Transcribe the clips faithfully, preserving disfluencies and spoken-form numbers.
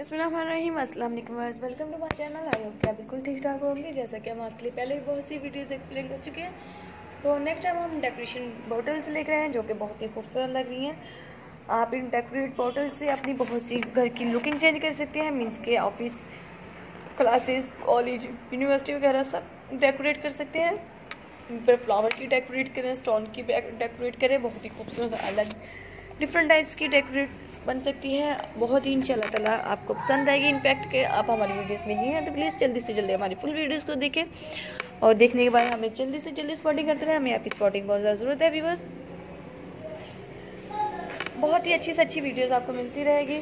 बिस्मिल्लाहिर्रहमानिर्रहीम, अस्सलाम वालेकुम, welcome to my channel. I hope क्या बिल्कुल ठीक ठाक होंगे। जैसा कि हम आपके लिए पहले भी बहुत सी वीडियोस एक्सप्लेन कर चुके हैं, तो नेक्स्ट टाइम हम डेकोरेशन बॉटल्स लेकर आए हैं जो कि बहुत ही खूबसूरत लग रही हैं। आप इन डेकोरेट बॉटल से अपनी बहुत सी घर की लुकिंग चेंज कर सकते हैं। मीन्स के ऑफिस, क्लासेस, कॉलेज, यूनिवर्सिटी वगैरह सब डेकोरेट कर सकते हैं। पर फ्लावर की डेकोरेट करें, स्टोन की डेकोरेट करें, बहुत ही खूबसूरत अलग डिफरेंट टाइप्स की डेकोरेट बन सकती है। बहुत ही इंशाल्लाह ताला आपको पसंद आएगी। इनफैक्ट के आप हमारी वीडियोस में नहीं हैं तो प्लीज़ जल्दी से जल्दी हमारी फुल वीडियोस को देखें और देखने के बाद हमें जल्दी से जल्दी स्पॉटिंग करते रहे। हमें आपकी स्पॉटिंग बहुत ज़्यादा ज़रूरत है व्यूअर्स। बहुत ही अच्छी से अच्छी वीडियोज़ आपको मिलती रहेगी।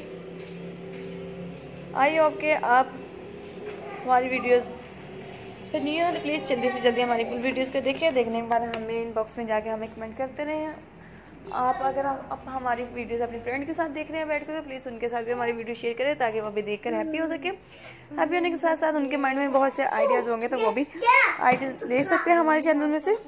आई होप के आप हमारी वीडियोज़ फिर नहीं हो तो प्लीज़ जल्दी से जल्दी हमारी फुल वीडियोज़ को देखिए। देखने के बाद हमें इनबॉक्स में जाके हमें कमेंट करते रहें। आप अगर आप हमारी वीडियोस अपने फ्रेंड के साथ देख रहे हैं बैठ कर, तो प्लीज़ उनके साथ भी हमारी वीडियो शेयर करें ताकि वो भी देखकर हैप्पी हो सके। हैप्पी होने के साथ साथ उनके माइंड में बहुत से आइडियाज़ होंगे तो वो भी आइडियाज़ ले सकते हैं हमारे चैनल में से।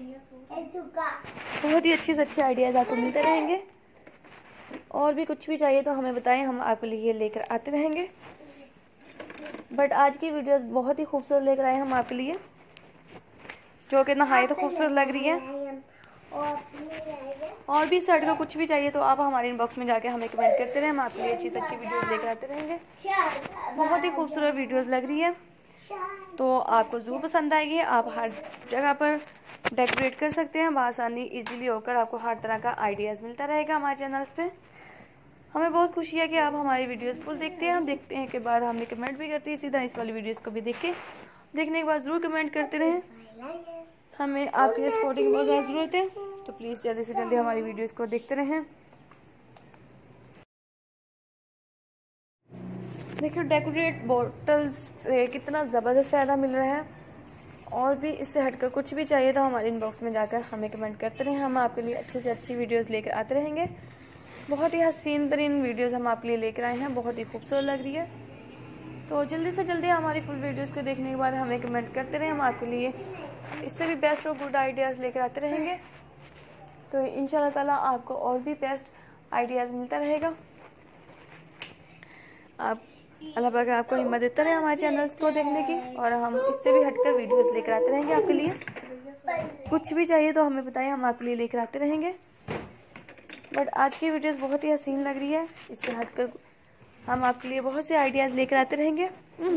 बहुत ही अच्छे से अच्छे आइडियाज़ आपको मिलते रहेंगे। और भी कुछ भी चाहिए तो हमें बताएं, हम आपके लिए लेकर आते रहेंगे। बट आज की वीडियोस बहुत ही खूबसूरत लेकर आए हम आपके लिए, जो कि नहायत खूबसूरत लग रही है। और भी सेट का कुछ भी चाहिए तो आप हमारे इनबॉक्स में जाके हमें कमेंट करते रहे। हम आपके लिए अच्छी से अच्छी वीडियोस लेकर आते रहेंगे। बहुत ही खूबसूरत वीडियोस लग रही है तो आपको ज़रूर पसंद आएगी। आप हर जगह पर डेकोरेट कर सकते हैं बआसानी, इजीली होकर। आपको हर तरह का आइडियाज़ मिलता रहेगा हमारे चैनल्स पे। हमें बहुत खुशी है कि आप हमारी वीडियोस फुल देखते हैं। हम देखते हैं के बाद हमें कमेंट भी करते हैं। इसी तरह इस वाली वीडियोस को भी देख के देखने के बाद ज़रूर कमेंट करते रहें। हमें आपकी सपोर्टिंग बहुत ज़्यादा ज़रूरत है तो प्लीज़ जल्दी से जल्दी हमारी वीडियोस को देखते रहें। देखिए डेकोरेट बॉटल्स से कितना ज़बरदस्त फ़ायदा मिल रहा है। और भी इससे हटकर कुछ भी चाहिए तो हमारे इनबॉक्स में जाकर हमें कमेंट करते रहें। हम आपके लिए अच्छे से अच्छी वीडियोस लेकर आते रहेंगे। बहुत ही हसीन तरीन वीडियोस हम आपके लिए लेकर आए हैं, बहुत ही खूबसूरत लग रही है। तो जल्दी से जल्दी हमारी फुल वीडियोस को देखने के बाद हमें कमेंट करते रहें। हम आपके लिए इससे भी बेस्ट और गुड आइडियाज़ लेकर आते रहेंगे। तो इंशाल्लाह ताला आपको और भी बेस्ट आइडियाज़ मिलता रहेगा। आप अल्लाह पाक आपको हिम्मत देता रहे हमारे चैनल्स को देखने की, और हम इससे भी हटकर वीडियोस लेकर आते रहेंगे आपके लिए। कुछ भी चाहिए तो हमें बताएं, हम आपके लिए लेकर आते रहेंगे। बट आज की वीडियोस बहुत ही हसीन लग रही है। इससे हटकर हम आपके लिए बहुत से आइडियाज़ लेकर आते रहेंगे।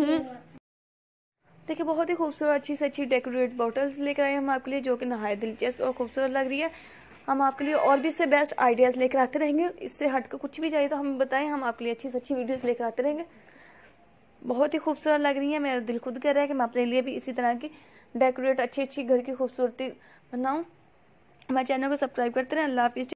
देखिए बहुत ही खूबसूरत अच्छी से अच्छी डेकोरेट बॉटल्स लेकर आए हम आपके लिए, जो कि नहायत दिलचस्प और खूबसूरत लग रही है। हम आपके लिए और भी इससे बेस्ट आइडियाज़ लेकर आते रहेंगे। इससे हटकर कुछ भी चाहिए तो हमें बताएं, हम आपके लिए अच्छी से अच्छी वीडियोस लेकर आते रहेंगे। बहुत ही खूबसूरत लग रही है। मेरा दिल खुद कर रहा है कि मैं अपने लिए भी इसी तरह की डेकोरेट अच्छी अच्छी घर की खूबसूरती बनाऊँ। हमारे चैनल को सब्सक्राइब करते रहें। अल्लाह हाफिज़।